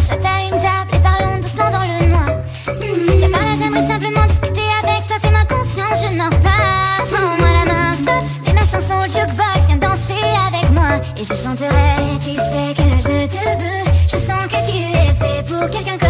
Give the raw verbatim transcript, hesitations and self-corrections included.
Achète à une table et parlons doucement dans le noir. Tiens par là, j'aimerais simplement discuter avec toi. Fais-moi confiance, je n'en pas. Prends-moi la main, stop. Mets ma chanson au jukebox, viens danser avec moi. Et je chanterai, tu sais que je te veux. Je sens que tu es fait pour quelqu'un comme